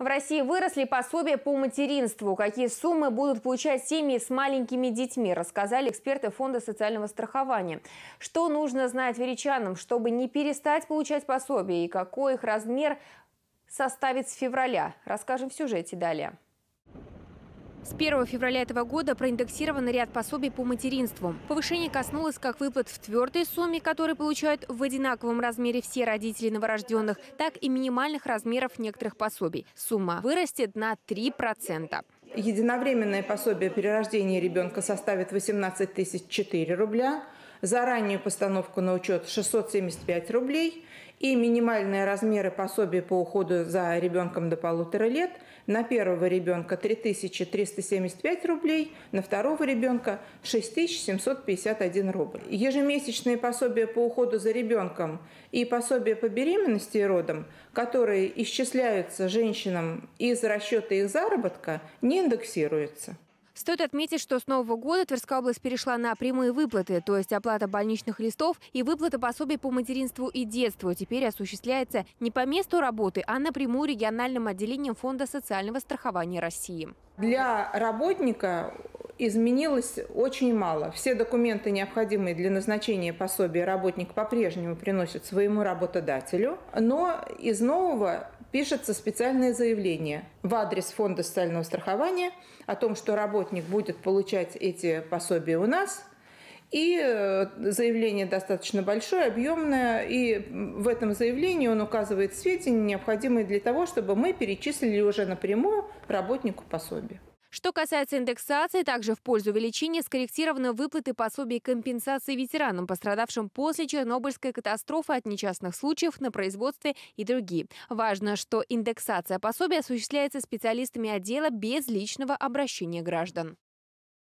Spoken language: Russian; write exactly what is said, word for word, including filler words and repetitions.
В России выросли пособия по материнству. Какие суммы будут получать семьи с маленькими детьми, рассказали эксперты Фонда социального страхования. Что нужно знать веричанам, чтобы не перестать получать пособие, и какой их размер составит с февраля, расскажем в сюжете далее. С первого февраля этого года проиндексирован ряд пособий по материнству. Повышение коснулось как выплат в твердой сумме, которые получают в одинаковом размере все родители новорожденных, так и минимальных размеров некоторых пособий. Сумма вырастет на три процента. Единовременное пособие при рождении ребенка составит восемнадцать тысяч четыре рубля, за раннюю постановку на учет шестьсот семьдесят пять рублей и минимальные размеры пособия по уходу за ребенком до полутора лет на первого ребенка три тысячи триста семьдесят пять рублей, на второго ребенка шесть тысяч семьсот пятьдесят один рубль. Ежемесячные пособия по уходу за ребенком и пособия по беременности и родам, которые исчисляются женщинам из расчета их заработка, не индексируются. Стоит отметить, что с нового года Тверская область перешла на прямые выплаты, то есть оплата больничных листов и выплата пособий по материнству и детству теперь осуществляется не по месту работы, а напрямую региональным отделением Фонда социального страхования России. Для работника изменилось очень мало. Все документы, необходимые для назначения пособия, работник по-прежнему приносит своему работодателю, но из нового пишется специальное заявление в адрес Фонда социального страхования о том, что работник будет получать эти пособия у нас. И заявление достаточно большое, объемное, и в этом заявлении он указывает сведения, необходимые для того, чтобы мы перечислили уже напрямую работнику пособие. Что касается индексации, также в пользу увеличения скорректированы выплаты пособий и компенсации ветеранам, пострадавшим после Чернобыльской катастрофы от несчастных случаев на производстве и другие. Важно, что индексация пособий осуществляется специалистами отдела без личного обращения граждан.